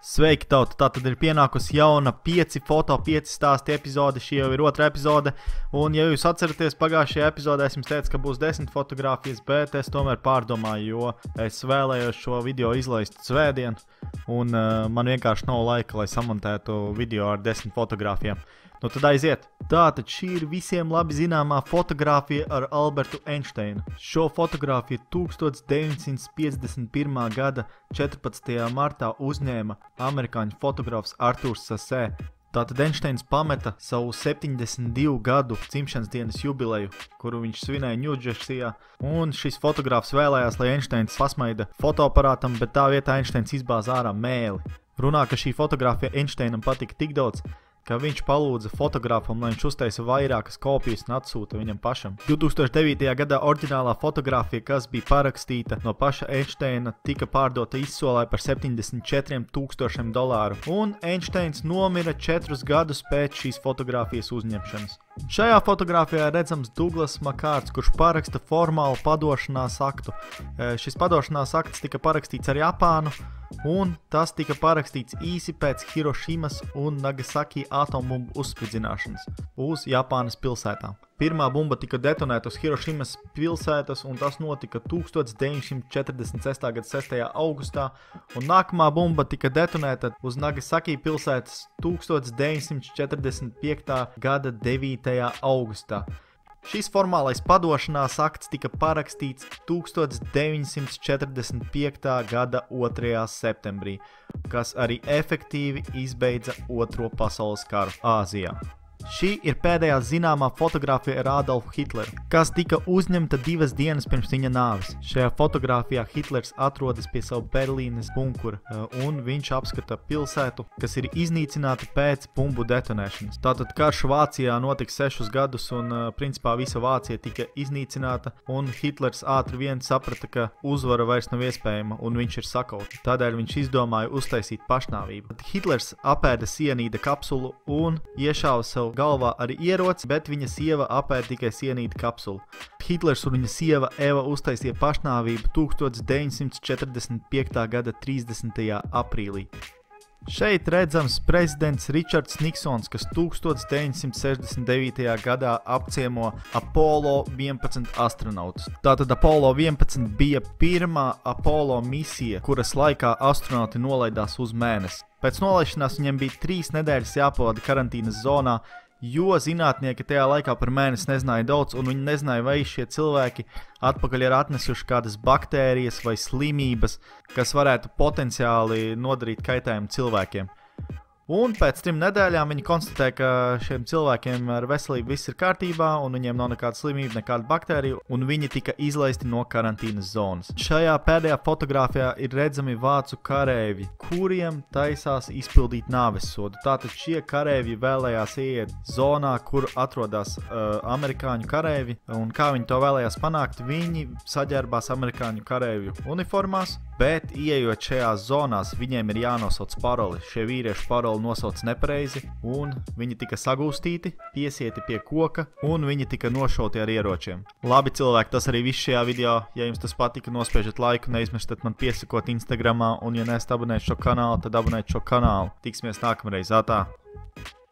Sveiki, tauta! Tātad ir pienākusi jauna 5 foto, 5 stāstu epizode. Šī jau ir otra epizode. Un, ja jūs atceraties, pagājušajā epizodē es jums teicu, ka būs 10 fotogrāfijas, bet es tomēr pārdomāju, jo es vēlējos šo video izlaist svētdien. Un man vienkārši nav laika, lai samontētu video ar 10 fotogrāfijām. Nu tad aiziet! Tātad šī ir visiem labi zināmā fotogrāfija ar Albertu Einsteinu. Šo fotogrāfiju 1951. gada 14. martā uzņēma amerikāņu fotogrāfs Arturs Sasē. Tātad Einsteins pameta savu 72 gadu dzimšanas dienas jubileju, kuru viņš svinēja Ņūdžersijā. Un šis fotogrāfs vēlējās, lai Einsteins pasmaida fotoaparātam, bet tā vietā Einsteins izbāza ārā mēli. Runā, ka šī fotogrāfija Einsteinam patika tik daudz, ka viņš palūdza fotogrāfam, lai viņš uztaisa vairākas kopijas un atsūta viņam pašam. 2009. gadā oriģinālā fotogrāfija, kas bija parakstīta no paša Einsteina, tika pārdota izsolē par $74,000, un Einsteins nomira 4 gadus pēc šīs fotogrāfijas uzņemšanas. Šajā fotogrāfijā redzams Douglas Makārts, kurš paraksta formālu padošanās aktu. Šis padošanās akts tika parakstīts ar Japānu, un tas tika parakstīts īsi pēc Hirošimas un Nagasaki atombumbu uzspridzināšanas uz Japānas pilsētām. Pirmā bumba tika detonēta uz Hirošimas pilsētas, un tas notika 1946. gada 6. augustā, un nākamā bumba tika detonēta uz Nagasaki pilsētas 1945. gada 9. augustā. Šis formālais padošanās akts tika parakstīts 1945. gada 2. septembrī, kas arī efektīvi izbeidza Otro pasaules karu Āzijā. Šī ir pēdējā zināmā fotogrāfija ar Adolfu Hitleru, kas tika uzņemta 2 dienas pirms viņa nāves. Šajā fotogrāfijā Hitlers atrodas pie savu Berlīnes bunkura, un viņš apskata pilsētu, kas ir iznīcināta pēc bumbu detonēšanas. Tātad karš Vācijā notika 6 gadus, un principā visa Vācija tika iznīcināta, un Hitlers ātri vien saprata, ka uzvara vairs nav iespējama, un viņš ir sakauts. Tādēļ viņš izdomāja uztaisīt pašnāvību. Hitlers apēda sienīda kapsulu un iešāva sev galvā arī ieroci, bet viņa sieva apēda tikai sienīta kapsulu. Hitlers un viņa sieva Eva uztaisīja pašnāvību 1945. gada 30. aprīlī. Šeit redzams prezidents Ričards Niksons, kas 1969. gadā apciemo Apollo 11 astronautus. Tātad Apollo 11 bija pirmā Apollo misija, kuras laikā astronauti nolaidās uz Mēnesi. Pēc nolaišanās viņiem bija 3 nedēļas jāpavada karantīnas zonā, jo zinātnieki tajā laikā par Mēnesi nezināja daudz, un viņi nezināja, vai šie cilvēki atpakaļ ir atnesuši kādas baktērijas vai slimības, kas varētu potenciāli nodarīt kaitējumu cilvēkiem. Un pēc 3 nedēļām viņi konstatēja, ka šiem cilvēkiem ar veselību viss ir kārtībā, un viņiem nav nekāda slimība, nekāda baktērija, un viņi tika izlaisti no karantīnas zonas. Šajā pēdējā fotogrāfijā ir redzami vācu kareivji, kuriem taisās izpildīt nāvessodu. Tātad šie kareivji vēlējās ieiet zonā, kur atrodas amerikāņu kareivji, un kā viņi to vēlējās panākt, viņi saģērbās amerikāņu kareivju uniformās, bet ieejot šajās zonās, viņiem ir jānosauc paroli. Šie vīrieši paroli nosauc nepareizi, un viņi tika sagūstīti, piesieti pie koka, un viņi tika nošauti ar ieročiem. Labi, cilvēki, tas arī viss šajā video. Ja jums tas patika, nospiežat laiku, neizmešat man piesakot Instagramā, un ja neesat abonēt šo kanālu, tad abonēt šo kanālu. Tiksimies nākamreiz. Atā!